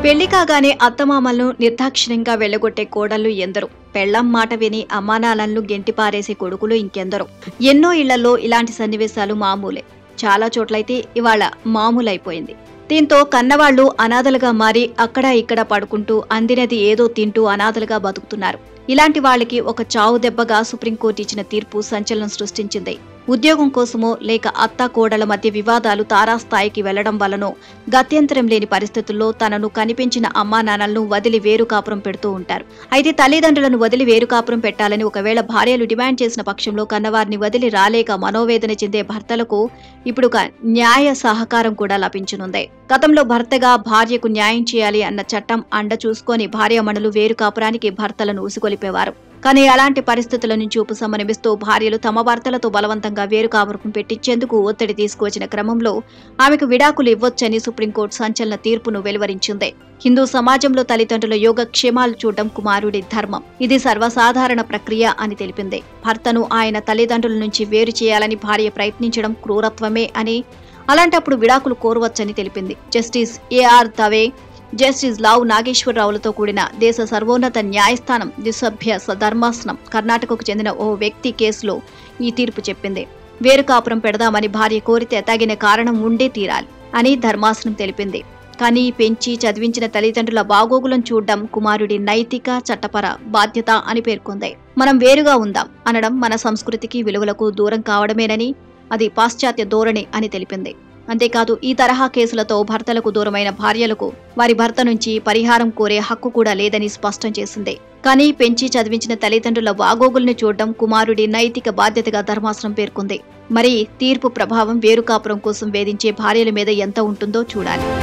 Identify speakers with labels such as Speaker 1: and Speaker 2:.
Speaker 1: పెళ్లి కాగానే అత్తమామలను నిర్దాక్షిణ్యంగా వెళ్లగొట్టే కోడళ్లు ఎందరో, పెళ్లం మాట విని అమ్మానాన్నలను గెంటిపారేసే కొడుకులు ఇంకెందరో. ఎన్నో ఇళ్లలో ఇలాంటి సన్నివేశాలు మామూలే. చాలా చోట్లయితే ఇవాళ మామూలైపోయింది. దీంతో కన్నవాళ్లు అనాథలుగా మారి అక్కడా ఇక్కడ పడుకుంటూ అందినది ఏదో తింటూ అనాథలుగా బతుకుతున్నారు. ఇలాంటి వాళ్లకి ఒక చావు దెబ్బగా సుప్రీంకోర్టు ఇచ్చిన తీర్పు సంచలనం సృష్టించింది. ఉద్యోగం కోసమో లేక అత్త కోడల మధ్య వివాదాలు తారాస్థాయికి వెళ్లడం వల్లనో గత్యంతరం లేని పరిస్థితుల్లో తనను కనిపించిన అమ్మానాన్నలను వదిలి వేరు కాపురం పెడుతూ ఉంటారు. అయితే తల్లిదండ్రులను వదిలి వేరు కాపురం పెట్టాలని ఒకవేళ భార్యలు డిమాండ్ చేసిన పక్షంలో కన్నవారిని వదిలి రాలేక మనోవేదన చెందే భర్తలకు ఇప్పుడు న్యాయ సహకారం కూడా లభించనుంది. గతంలో భర్తగా భార్యకు న్యాయం చేయాలి అన్న చట్టం అండ చూసుకొని భార్యామణులు వేరు కాపురానికి భర్తలను ఉసిగొలిపేవారు. కానీ అలాంటి పరిస్థితుల నుంచి ఉపశమనమిస్తూ భార్యలు తమ భర్తలతో బలవంతంగా వేరు కాపురం పెట్టించేందుకు ఒత్తిడి తీసుకువచ్చిన క్రమంలో ఆమెకు విడాకులు ఇవ్వొచ్చని సుప్రీంకోర్టు సంచలన తీర్పును వెలువరించింది. హిందూ సమాజంలో తల్లిదండ్రుల యోగక్షేమాలు చూడడం కుమారుడి ధర్మం. ఇది సర్వసాధారణ ప్రక్రియ అని తెలిపింది. భర్తను ఆయన తల్లిదండ్రుల నుంచి వేరు చేయాలని భార్య ప్రయత్నించడం క్రూరత్వమే అని, అలాంటప్పుడు విడాకులు కోరవచ్చని తెలిపింది. Justice A R Dave, justice Lavu నాగేశ్వరరావులతో కూడిన దేశ సర్వోన్నత న్యాయస్థానం ద్విసభ్య ధర్మాసనం కర్ణాటకకు చెందిన ఓ వ్యక్తి కేసులో ఈ తీర్పు చెప్పింది. వేరు కాపురం పెడదామని భార్య కోరితే తగిన కారణం ఉండే తీరాలి అని ధర్మాసనం తెలిపింది. కానీ పెంచి చదివించిన తల్లిదండ్రుల బాగోగులను చూడడం కుమారుడి నైతిక చట్టపర బాధ్యత అని పేర్కొంది. మనం వేరుగా ఉందాం అనడం మన సంస్కృతికి విలువలకు దూరం కావడమేనని, అది పాశ్చాత్య ధోరణి అని తెలిపింది. అంతేకాదు ఈ తరహా కేసులతో భర్తలకు దూరమైన భార్యలకు వారి భర్త నుంచి పరిహారం కోరే హక్కు కూడా లేదని స్పష్టం చేసింది. కానీ పెంచి చదివించిన తల్లిదండ్రుల వాగోగుల్ని చూడడం కుమారుడి నైతిక బాధ్యతగా ధర్మాసనం పేర్కొంది. మరి తీర్పు ప్రభావం వేరు కాపురం కోసం వేధించే భార్యల మీద ఎంత ఉంటుందో చూడాలి.